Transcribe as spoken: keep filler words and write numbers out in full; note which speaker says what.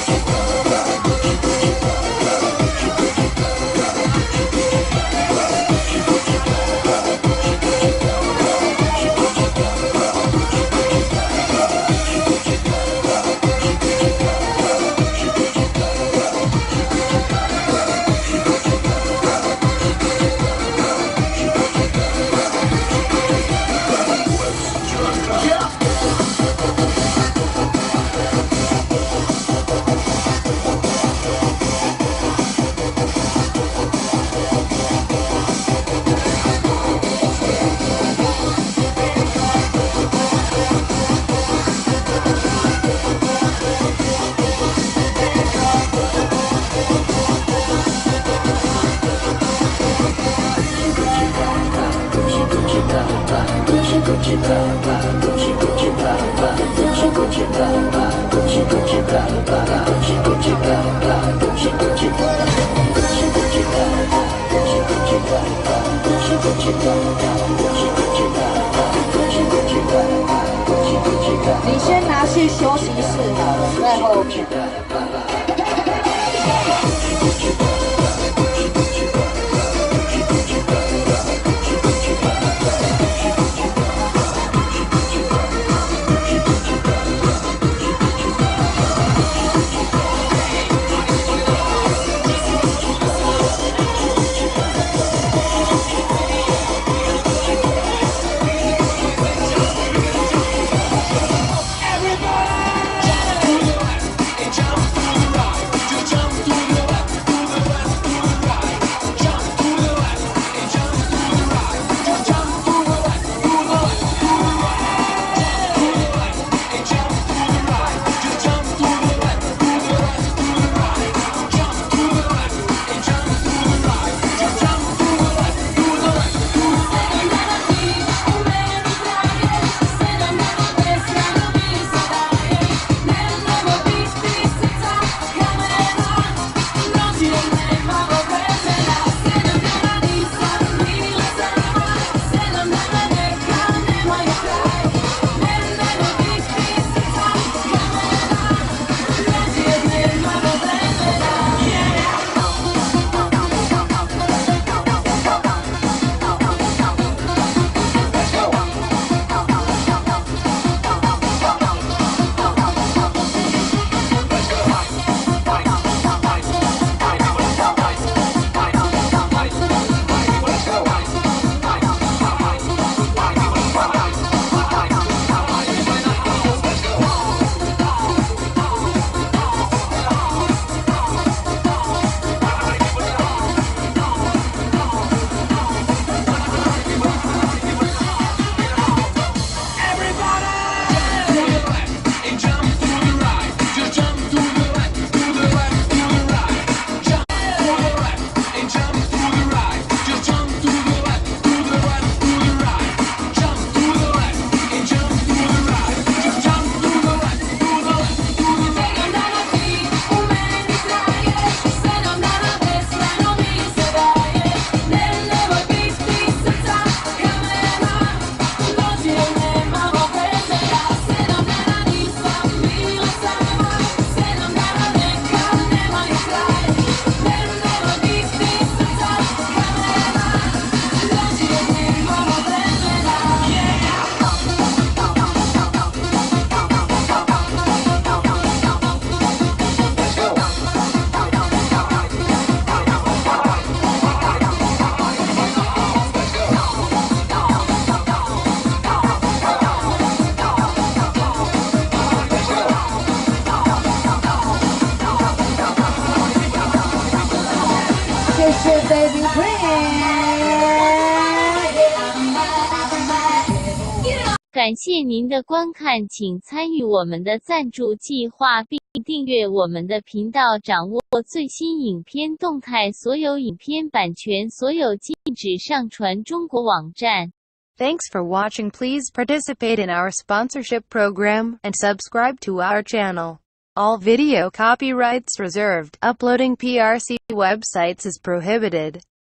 Speaker 1: 你先拿去休息室好了，在后面。谢谢 Baby Queen。
Speaker 2: 感谢您的观看，请参与我们的赞助计划，并订阅我们的频道，掌握最新影片动态。所有影片版权所有禁止上传中国网站。
Speaker 3: Thanks for watching. Please participate in our sponsorship program and subscribe to our channel. All video copyrights reserved. Uploading P R C websites is prohibited.